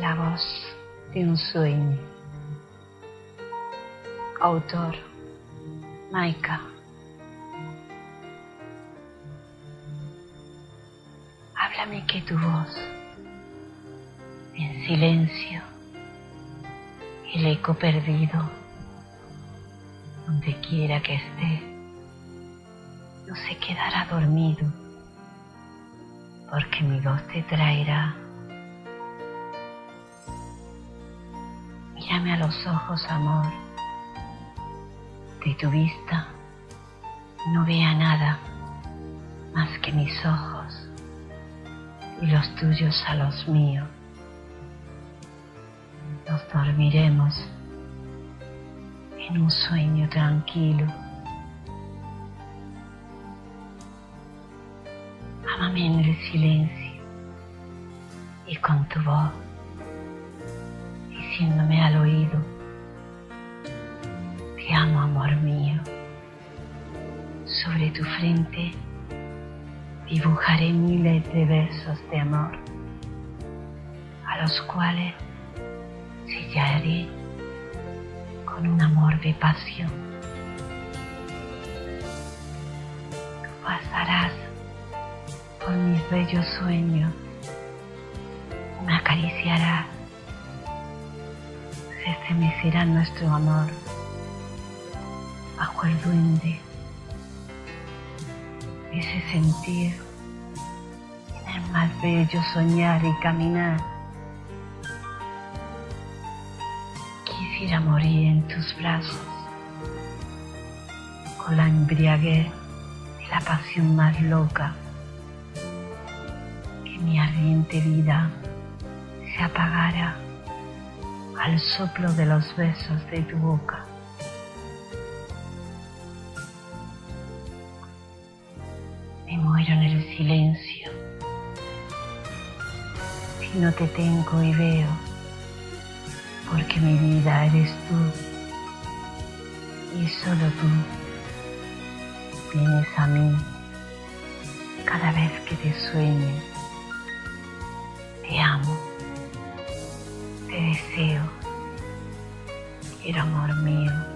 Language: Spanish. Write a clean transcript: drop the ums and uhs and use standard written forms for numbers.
La voz de un sueño. Autor: Maika. Háblame que tu voz, en silencio, el eco perdido, donde quiera que esté, no se quedará dormido, porque mi voz te traerá. Mírame a los ojos, amor. De tu vista no vea nada más que mis ojos y los tuyos a los míos. Nos dormiremos en un sueño tranquilo. Ámame en el silencio y con tu voz, diciéndome al oído: te amo, amor mío. Sobre tu frente dibujaré miles de versos de amor, a los cuales sellaré con un amor de pasión. Tú pasarás por mis bellos sueños, me acariciarás, se estremecerá nuestro amor bajo el duende, ese sentir en el más bello soñar y caminar. Quisiera morir en tus brazos, con la embriaguez de la pasión más loca, que mi ardiente vida se apagara al soplo de los besos de tu boca. Me muero en el silencio si no te tengo y veo, porque mi vida eres tú y solo tú vienes a mí cada vez que te sueño. Te amo, te deseo, quiero, amor mío.